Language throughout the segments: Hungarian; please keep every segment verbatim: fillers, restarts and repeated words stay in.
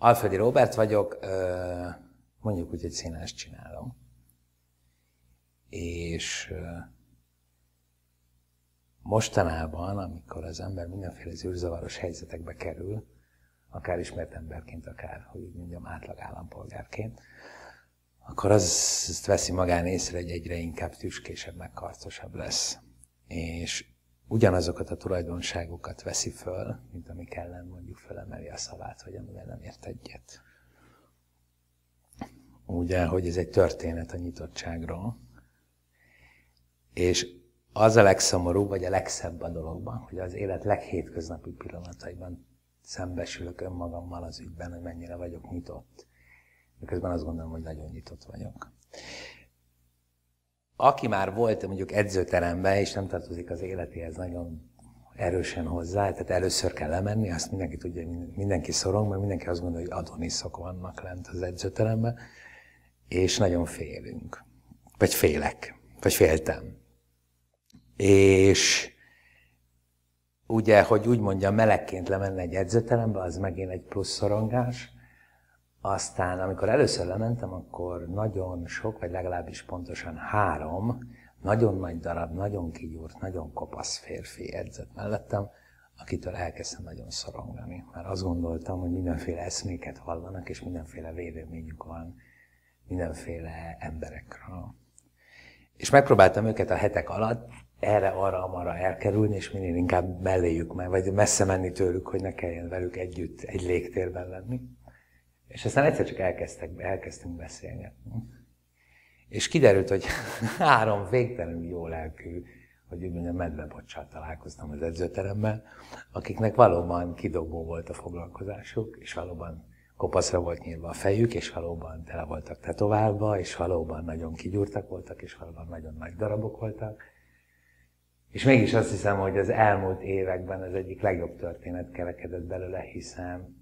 Alföldi Róbert vagyok, mondjuk úgy, hogy színást csinálom. És mostanában, amikor az ember mindenféle zűrzavaros helyzetekbe kerül, akár ismert emberként, akár, hogy úgy mondjam, átlag állampolgárként, akkor az, azt veszi magán észre, hogy egyre inkább tüskésebb, meg karcosabb lesz. És ugyanazokat a tulajdonságokat veszi föl, mint amik ellen mondjuk fölemeli a szavát, vagy amivel nem ért egyet. Ugye, hogy ez egy történet a nyitottságról. És az a legszomorúbb, vagy a legszebb a dologban, hogy az élet leghétköznapi pillanataiban szembesülök önmagammal az ügyben, hogy mennyire vagyok nyitott. Miközben azt gondolom, hogy nagyon nyitott vagyok. Aki már volt mondjuk edzőteremben, és nem tartozik az életéhez nagyon erősen hozzá, tehát először kell lemenni, azt mindenki tudja, hogy mindenki szorong, mert mindenki azt gondolja, hogy adoniszok vannak lent az edzőteremben, és nagyon félünk. Vagy félek. Vagy féltem. És ugye, hogy úgy mondjam, melegként lemenni egy edzőterembe, az megint egy plusz szorongás. Aztán, amikor először lementem, akkor nagyon sok, vagy legalábbis pontosan három, nagyon nagy darab, nagyon kigyúrt, nagyon kopasz férfi edzett mellettem, akitől elkezdtem nagyon szorongani. Mert azt gondoltam, hogy mindenféle eszméket hallanak, és mindenféle véleményük van mindenféle emberekről. És megpróbáltam őket a hetek alatt erre, arra, amarra elkerülni, és minél inkább melléjük meg, vagy messze menni tőlük, hogy ne kelljen velük együtt egy légtérben lenni. És aztán egyszer csak elkezdtek, elkezdtünk beszélgetni. És kiderült, hogy három végtelenül jó lelkű, hogy úgy mondjam, medvebocsal találkoztam az edzőteremben, akiknek valóban kidobó volt a foglalkozásuk, és valóban kopaszra volt nyírva a fejük, és valóban tele voltak tetoválva, és valóban nagyon kigyúrtak voltak, és valóban nagyon nagy darabok voltak. És mégis azt hiszem, hogy az elmúlt években az egyik legjobb történet kerekedett belőle, hiszen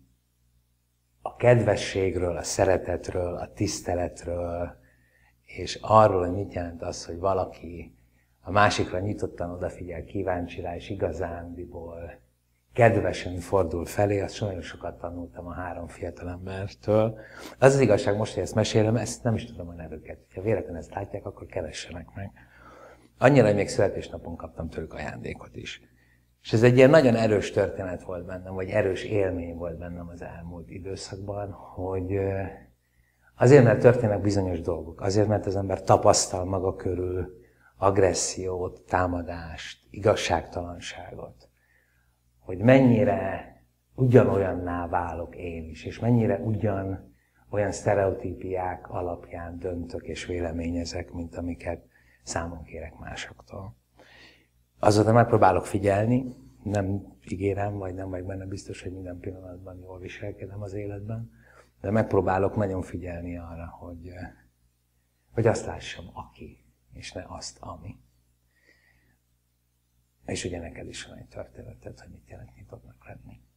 a kedvességről, a szeretetről, a tiszteletről, és arról, hogy mit jelent az, hogy valaki a másikra nyitottan odafigyel, kíváncsi rá, és igazándiból kedvesen fordul felé, azt nagyon sokat tanultam a három fiatalembertől. Az az igazság, most, hogy ezt mesélem, ezt nem is tudom a nevüket. Ha véletlenül ezt látják, akkor keressenek meg. Annyira, hogy még születésnapon kaptam tőlük ajándékot is. És ez egy ilyen nagyon erős történet volt bennem, vagy erős élmény volt bennem az elmúlt időszakban, hogy azért, mert történnek bizonyos dolgok, azért, mert az ember tapasztal maga körül agressziót, támadást, igazságtalanságot, hogy mennyire ugyanolyanná válok én is, és mennyire ugyan olyan sztereotípiák alapján döntök és véleményezek, mint amiket számon kérek másoktól. Azóta megpróbálok figyelni, nem ígérem, vagy nem vagyok benne biztos, hogy minden pillanatban jól viselkedem az életben, de megpróbálok nagyon figyelni arra, hogy, hogy azt lássam, aki, és ne azt, ami. És ugye neked is van egy történeted, hogy mit jelent nyitottnak lenni.